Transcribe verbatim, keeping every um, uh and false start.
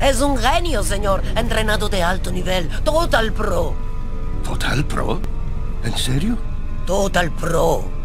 Es un genio, señor. Entrenado de alto nivel. Total Pro. ¿Total Pro? ¿En serio? Total Pro.